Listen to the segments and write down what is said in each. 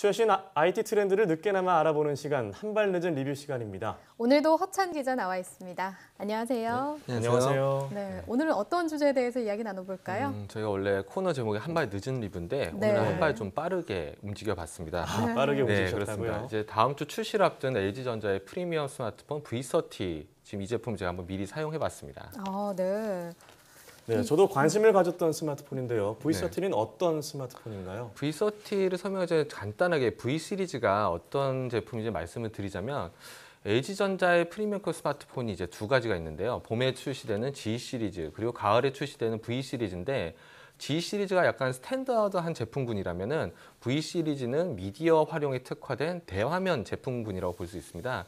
최신 IT 트렌드를 늦게나마 알아보는 시간, 한 발 늦은 리뷰 시간입니다. 오늘도 허찬 기자 나와 있습니다. 안녕하세요. 네, 안녕하세요. 네, 오늘은 어떤 주제에 대해서 이야기 나눠볼까요? 저희가 원래 코너 제목이 한 발 늦은 리뷰인데 오늘은 한 발 좀 빠르게 움직여봤습니다. 빠르게 네, 움직이셨다고요? 그렇습니다. 이제 다음 주 출시를 앞둔 LG전자의 프리미엄 스마트폰 V30 지금 이 제품 제가 한번 미리 사용해봤습니다. 네. 네, 저도 관심을 가졌던 스마트폰인데요. V30는 어떤 스마트폰인가요? V30를 설명하기 전에 간단하게 V 시리즈가 어떤 제품인지 말씀을 드리자면 LG전자의 프리미엄급 스마트폰이 이제 두 가지가 있는데요. 봄에 출시되는 G 시리즈 그리고 가을에 출시되는 V 시리즈인데 G 시리즈가 약간 스탠다드한 제품군이라면은 V 시리즈는 미디어 활용에 특화된 대화면 제품군이라고 볼 수 있습니다.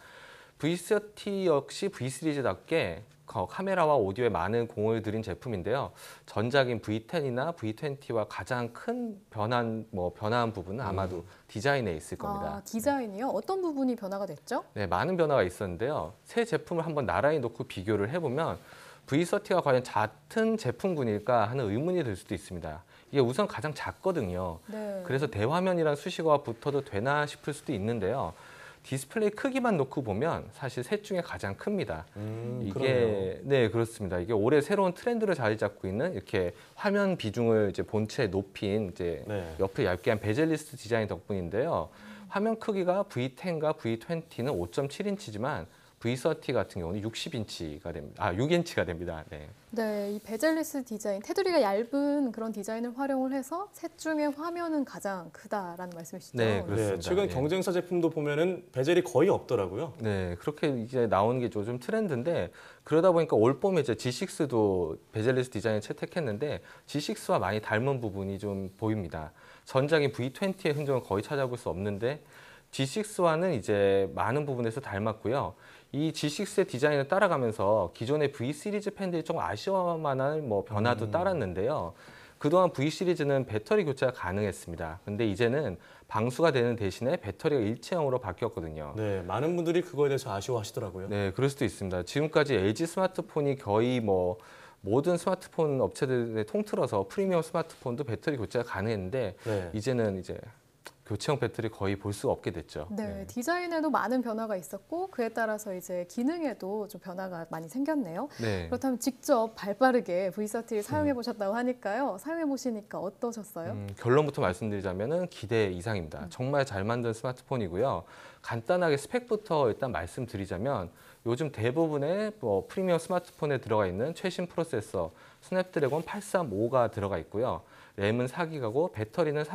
V30 역시 V 시리즈답게 카메라와 오디오에 많은 공을 들인 제품인데요. 전작인 V10이나 V20와 가장 큰 변한 부분은 아마도 디자인에 있을 겁니다. 디자인이요? 어떤 부분이 변화가 됐죠? 네, 많은 변화가 있었는데요. 새 제품을 한번 나란히 놓고 비교를 해보면 V30가 과연 같은 제품군일까 하는 의문이 들 수도 있습니다. 이게 우선 가장 작거든요. 네. 그래서 대화면이란 수식어가 붙어도 되나 싶을 수도 있는데요. 디스플레이 크기만 놓고 보면 사실 셋 중에 가장 큽니다. 그러네요. 네, 그렇습니다. 이게 올해 새로운 트렌드를 자리 잡고 있는 이렇게 화면 비중을 이제 본체에 높인 이제 옆에 얇게 한 베젤리스 디자인 덕분인데요. 화면 크기가 V10과 V20는 5.7인치지만 V30 같은 경우는 60인치가 됩니다. 6인치가 됩니다. 네. 네, 이 베젤리스 디자인, 테두리가 얇은 그런 디자인을 활용을 해서 셋 중에 화면은 가장 크다라는 말씀이시죠? 네, 그렇습니다. 네, 최근 네. 경쟁사 제품도 보면은 베젤이 거의 없더라고요. 네, 그렇게 이제 나오는 게 요즘 트렌드인데 그러다 보니까 올 봄에 이제 G6도 베젤리스 디자인을 채택했는데 G6와 많이 닮은 부분이 좀 보입니다. 전작인 V20의 흔적은 거의 찾아볼 수 없는데 G6와는 이제 많은 부분에서 닮았고요. 이 G6의 디자인을 따라가면서 기존의 V 시리즈 팬들이 좀 아쉬워만한 변화도 따랐는데요. 그동안 V 시리즈는 배터리 교체가 가능했습니다. 근데 이제는 방수가 되는 대신에 배터리가 일체형으로 바뀌었거든요. 네, 많은 분들이 그거에 대해서 아쉬워하시더라고요. 네, 그럴 수도 있습니다. 지금까지 LG 스마트폰이 거의 모든 스마트폰 업체들에 통틀어서 프리미엄 스마트폰도 배터리 교체가 가능했는데 이제는 이제 교체형 배터리 거의 볼 수가 없게 됐죠. 네, 디자인에도 많은 변화가 있었고 그에 따라서 이제 기능에도 좀 변화가 많이 생겼네요. 네. 그렇다면 직접 발빠르게 V30를 사용해 보셨다고 하니까요. 사용해 보시니까 어떠셨어요? 결론부터 말씀드리자면은 기대 이상입니다. 정말 잘 만든 스마트폰이고요. 간단하게 스펙부터 일단 말씀드리자면 요즘 대부분의 프리미엄 스마트폰에 들어가 있는 최신 프로세서 스냅드래곤 835가 들어가 있고요. 램은 4기가고 배터리는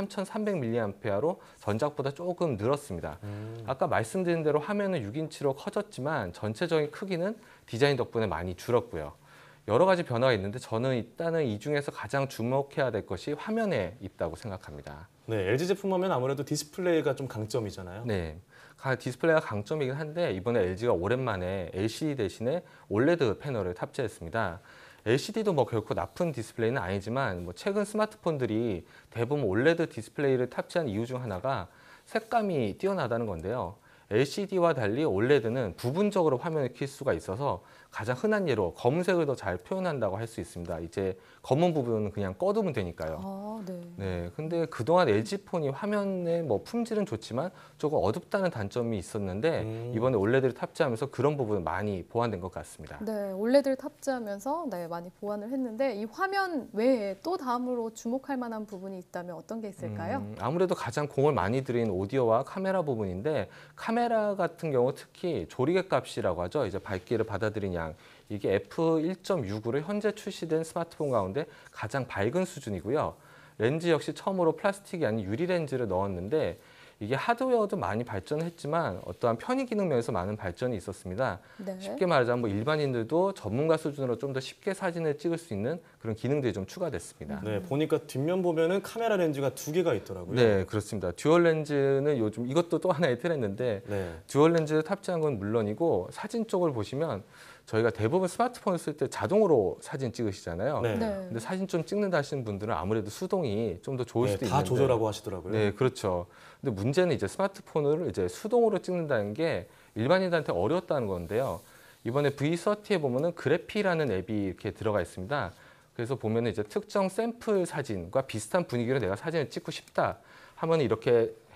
3300mAh로 전작보다 조금 늘었습니다. 아까 말씀드린 대로 화면은 6인치로 커졌지만 전체적인 크기는 디자인 덕분에 많이 줄었고요. 여러 가지 변화가 있는데 저는 일단은 이 중에서 가장 주목해야 될 것이 화면에 있다고 생각합니다. 네, LG 제품 하면 아무래도 디스플레이가 좀 강점이잖아요. 네, 디스플레이가 강점이긴 한데 이번에 LG가 오랜만에 LCD 대신에 OLED 패널을 탑재했습니다. LCD도 결코 나쁜 디스플레이는 아니지만 최근 스마트폰들이 대부분 OLED 디스플레이를 탑재한 이유 중 하나가 색감이 뛰어나다는 건데요. LCD와 달리 OLED는 부분적으로 화면을 킬 수가 있어서 가장 흔한 예로 검은색을 더 잘 표현한다고 할 수 있습니다. 이제 검은 부분은 그냥 꺼두면 되니까요. 네, 근데 그동안 LG폰이 화면의 품질은 좋지만 조금 어둡다는 단점이 있었는데 이번에 OLED를 탑재하면서 그런 부분은 많이 보완된 것 같습니다. 네, OLED를 탑재하면서 많이 보완을 했는데 이 화면 외에 또 다음으로 주목할 만한 부분이 있다면 어떤 게 있을까요? 아무래도 가장 공을 많이 들인 오디오와 카메라 부분인데 카메라 같은 경우 특히 조리개 값이라고 하죠. 이제 밝기를 받아들인 양. 이게 f1.69로 현재 출시된 스마트폰 가운데 가장 밝은 수준이고요. 렌즈 역시 처음으로 플라스틱이 아닌 유리 렌즈를 넣었는데 이게 하드웨어도 많이 발전했지만 어떠한 편의 기능 면에서 많은 발전이 있었습니다. 쉽게 말하자면 일반인들도 전문가 수준으로 좀 더 쉽게 사진을 찍을 수 있는 그런 기능들이 좀 추가됐습니다. 네, 보니까 뒷면 보면은 카메라 렌즈가 2개가 있더라고요. 네, 그렇습니다. 듀얼 렌즈는 요즘 이것도 또 하나의 트렌드인데 듀얼 렌즈를 탑재한 건 물론이고 사진 쪽을 보시면 저희가 대부분 스마트폰을 쓸 때 자동으로 사진 찍으시잖아요. 근데 사진 좀 찍는다 하시는 분들은 아무래도 수동이 좀 더 좋을 수도 있는데 다 조절하고 하시더라고요. 네, 그렇죠. 근데 문제는 이제 스마트폰을 이제 수동으로 찍는다는 게 일반인들한테 어려웠다는 건데요. 이번에 V30에 보면은 그래피라는 앱이 이렇게 들어가 있습니다. 그래서 보면은 이제 특정 샘플 사진과 비슷한 분위기로 내가 사진을 찍고 싶다 하면 이렇게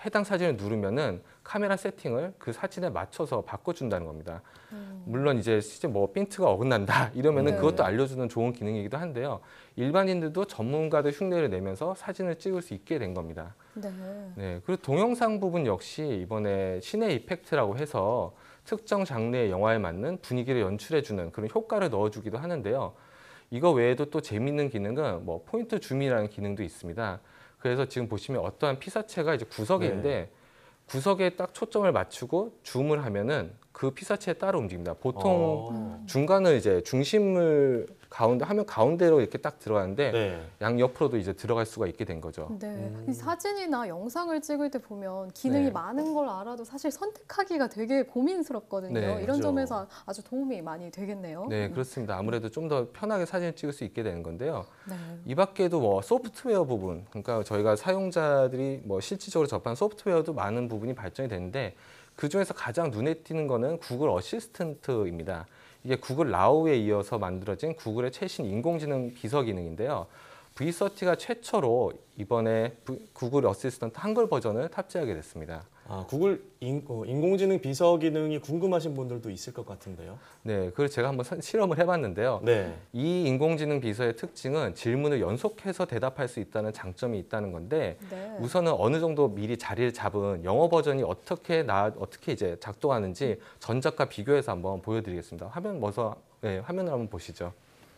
해당 사진을 누르면은 카메라 세팅을 그 사진에 맞춰서 바꿔준다는 겁니다. 물론 이제 실제 뭐 핀트가 어긋난다 이러면은 네. 그것도 알려주는 좋은 기능이기도 한데요. 일반인들도 전문가들 흉내를 내면서 사진을 찍을 수 있게 된 겁니다. 네. 네, 그리고 동영상 부분 역시 이번에 시네 이펙트라고 해서 특정 장르의 영화에 맞는 분위기를 연출해주는 그런 효과를 넣어주기도 하는데요. 이거 외에도 또 재미있는 기능은 뭐 포인트 줌이라는 기능도 있습니다. 그래서 지금 보시면 어떠한 피사체가 이제 구석에 네. 있는데 구석에 딱 초점을 맞추고 줌을 하면은 그 피사체에 따라 움직입니다. 보통 중간을 이제 중심을 가운데 화면 가운데로 이렇게 딱 들어가는데 네. 양 옆으로도 이제 들어갈 수가 있게 된 거죠. 네. 이 사진이나 영상을 찍을 때 보면 기능이 네. 많은 걸 알아도 사실 선택하기가 되게 고민스럽거든요. 네, 이런 그렇죠. 점에서 아주 도움이 많이 되겠네요. 네, 그렇습니다. 아무래도 좀 더 편하게 사진을 찍을 수 있게 되는 건데요. 네. 이 밖에도 뭐 소프트웨어 부분, 그러니까 저희가 사용자들이 뭐 실질적으로 접한 소프트웨어도 많은 부분이 발전이 되는데 그 중에서 가장 눈에 띄는 거는 구글 어시스턴트입니다. 이게 구글 나우에 이어서 만들어진 구글의 최신 인공지능 비서 기능인데요. V30가 최초로 이번에 구글 어시스턴트 한글 버전을 탑재하게 됐습니다. 구글 인공지능 비서 기능이 궁금하신 분들도 있을 것 같은데요. 네, 그걸 제가 한번 실험을 해봤는데요. 네. 이 인공지능 비서의 특징은 질문을 연속해서 대답할 수 있다는 장점이 있다는 건데 네. 우선은 어느 정도 미리 자리를 잡은 영어 버전이 어떻게 이제 작동하는지 전작과 비교해서 한번 보여드리겠습니다. 화면을 한번 보시죠.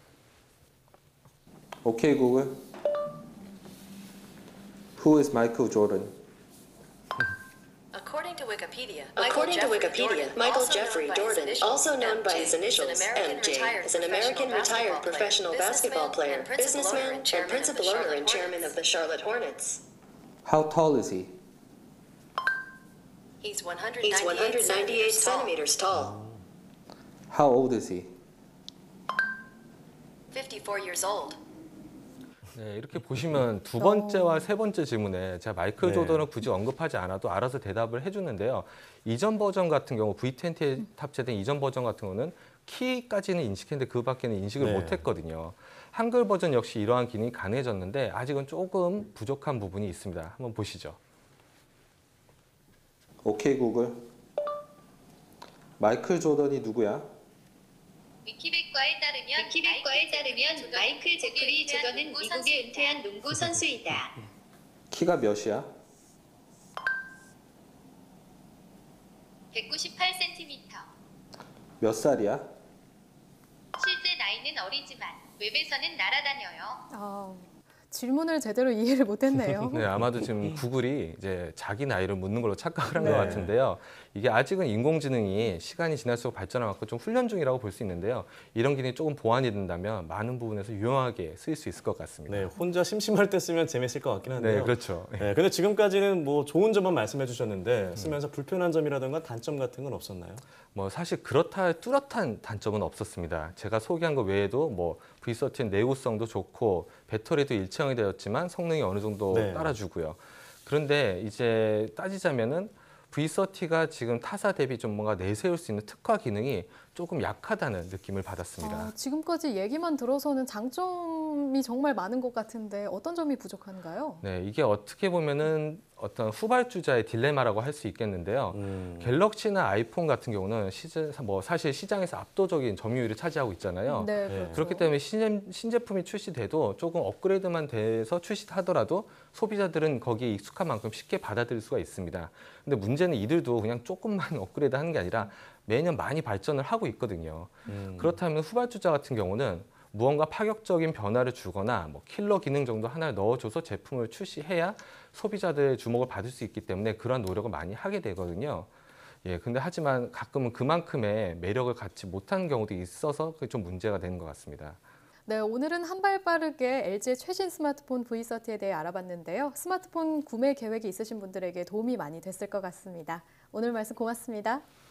Okay, Google. Who is Michael Jordan? According to Wikipedia, Michael Jeffrey Jordan, also known by his initials MJ, is an American retired professional basketball player, businessman, and principal owner and chairman of the Charlotte Hornets. How tall is he? He's He's 198 198 centimeters tall, centimeters tall. How old is he? 54 years old. 네, 이렇게 보시면 두 번째와 세 번째 질문에 제가 마이클 네. 조던을 굳이 언급하지 않아도 알아서 대답을 해주는데요. 이전 버전 같은 경우 V20에 탑재된 이전 버전 같은 경우는 키까지는 인식했는데 그 밖에는 인식을 네. 못했거든요. 한글 버전 역시 이러한 기능이 가능해졌는데 아직은 조금 부족한 부분이 있습니다. 한번 보시죠. Okay, Google. 마이클 조던이 누구야? 위키백과에 따르면 마이클 제프리 조던은 미국에 은퇴한 농구 선수이다. 키가 몇이야? 198cm. 몇 살이야? 실제 나이는 어리지만 웹에서는 날아다녀요. 아, 질문을 제대로 이해를 못했네요. 네, 아마도 지금 구글이 이제 자기 나이를 묻는 걸로 착각을 한 것 네. 같은데요. 이게 아직은 인공지능이 시간이 지날수록 발전해왔고 좀 훈련 중이라고 볼 수 있는데요. 이런 기능이 조금 보완이 된다면 많은 부분에서 유용하게 쓰일 수 있을 것 같습니다. 네, 혼자 심심할 때 쓰면 재밌을 것 같긴 한데요. 네, 그렇죠. 네, 근데 지금까지는 뭐 좋은 점만 말씀해 주셨는데 쓰면서 불편한 점이라든가 단점 같은 건 없었나요? 뭐 사실 그렇다 할 뚜렷한 단점은 없었습니다. 제가 소개한 것 외에도 뭐 V30 내구성도 좋고 배터리도 일체형이 되었지만 성능이 어느 정도 네. 따라주고요. 그런데 이제 따지자면은 V30가 지금 타사 대비 좀 뭔가 내세울 수 있는 특화 기능이 조금 약하다는 느낌을 받았습니다. 아, 지금까지 얘기만 들어서는 장점이 정말 많은 것 같은데 어떤 점이 부족한가요? 네, 이게 어떻게 보면은 어떤 후발주자의 딜레마라고 할 수 있겠는데요. 갤럭시나 아이폰 같은 경우는 사실 시장에서 압도적인 점유율을 차지하고 있잖아요. 네, 네. 그렇죠. 그렇기 때문에 신제품이 출시돼도 조금 업그레이드만 돼서 출시하더라도 소비자들은 거기에 익숙한 만큼 쉽게 받아들일 수가 있습니다. 근데 문제는 이들도 그냥 조금만 업그레이드 하는 게 아니라 매년 많이 발전을 하고 있거든요. 그렇다면 후발주자 같은 경우는 무언가 파격적인 변화를 주거나 뭐 킬러 기능 정도 하나를 넣어줘서 제품을 출시해야 소비자들의 주목을 받을 수 있기 때문에 그런 노력을 많이 하게 되거든요. 예, 근데 하지만 가끔은 그만큼의 매력을 갖지 못하는 경우도 있어서 그게 좀 문제가 되는 것 같습니다. 네, 오늘은 한 발 빠르게 LG의 최신 스마트폰 V30에 대해 알아봤는데요. 스마트폰 구매 계획이 있으신 분들에게 도움이 많이 됐을 것 같습니다. 오늘 말씀 고맙습니다.